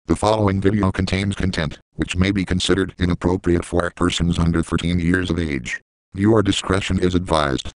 The following video contains content which may be considered inappropriate for persons under 13 years of age. Viewer discretion is advised.